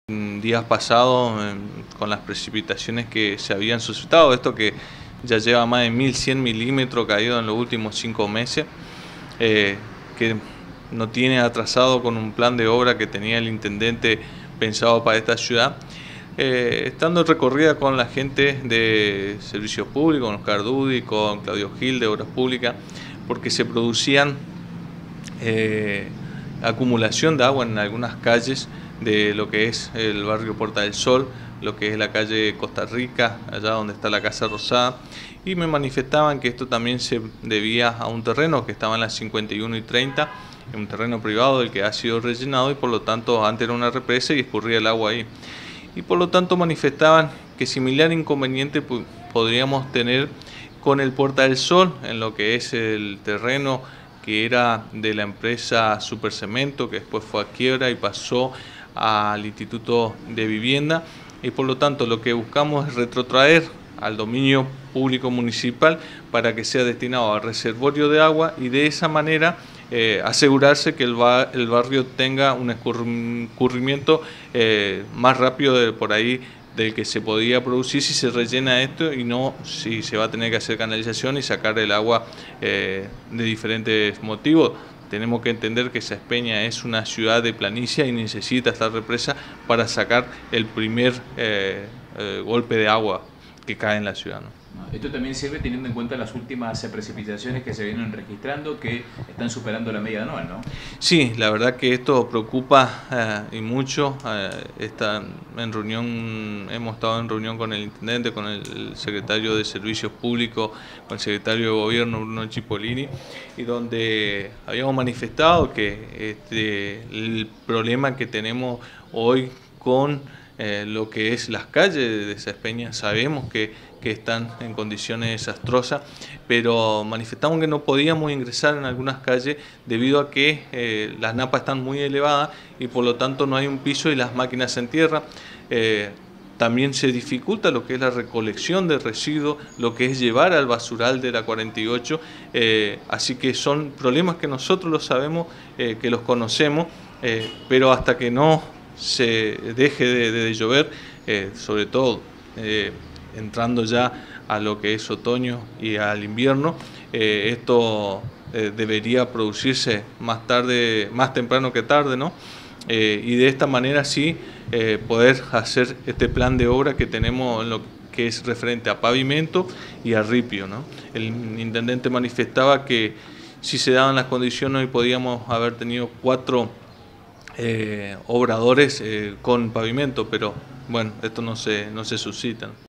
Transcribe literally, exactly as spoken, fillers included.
Días pasados, con las precipitaciones que se habían suscitado, esto que ya lleva más de mil cien milímetros caído en los últimos cinco meses, eh, que no tiene atrasado con un plan de obra que tenía el intendente pensado para esta ciudad. Eh, estando recorrida con la gente de Servicios Públicos, con Oscar Dudi, con Claudio Gil de Obras Públicas, porque se producían eh, acumulación de agua en algunas calles de lo que es el barrio Puerta del Sol, lo que es la calle Costa Rica, allá donde está la Casa Rosada, y me manifestaban que esto también se debía a un terreno que estaba en las cincuenta y uno y treinta, un terreno privado del que ha sido rellenado y por lo tanto antes era una represa y escurría el agua ahí. Y por lo tanto manifestaban que similar inconveniente podríamos tener con el Puerta del Sol, en lo que es el terreno que era de la empresa Supercemento, que después fue a quiebra y pasó al Instituto de Vivienda, y por lo tanto lo que buscamos es retrotraer al dominio público municipal para que sea destinado al reservorio de agua y de esa manera eh, asegurarse que el, ba el barrio tenga un escurrimiento eh, más rápido de por ahí del que se podía producir si se rellena esto y no si se va a tener que hacer canalización y sacar el agua eh, de diferentes motivos. Tenemos que entender que Sáenz Peña es una ciudad de planicie y necesita esta represa para sacar el primer eh, eh, golpe de agua que cae en la ciudad, ¿no? Esto también sirve teniendo en cuenta las últimas precipitaciones que se vienen registrando, que están superando la media anual, ¿no? Sí, la verdad que esto preocupa eh, y mucho. Eh, está en reunión, hemos estado en reunión con el intendente, con el secretario de Servicios Públicos, con el secretario de Gobierno, Bruno Cipollini, y donde habíamos manifestado que este, el problema que tenemos hoy con Eh, lo que es las calles de Sáenz Peña, sabemos que, que están en condiciones desastrosas, pero manifestamos que no podíamos ingresar en algunas calles debido a que eh, las napas están muy elevadas y por lo tanto no hay un piso y las máquinas se entierran. Eh, También se dificulta lo que es la recolección de residuos, lo que es llevar al basural de la cuarenta y ocho, eh, así que son problemas que nosotros los sabemos, eh, que los conocemos, eh, pero hasta que no se deje de, de llover, eh, sobre todo eh, entrando ya a lo que es otoño y al invierno, eh, esto eh, debería producirse más tarde, más temprano que tarde, ¿no? Eh, y de esta manera sí eh, poder hacer este plan de obra que tenemos en lo que es referente a pavimento y a ripio, ¿no? El intendente manifestaba que si se daban las condiciones hoy podíamos haber tenido cuatro Eh, obradores eh, con pavimento, pero bueno, esto no se, no se suscita.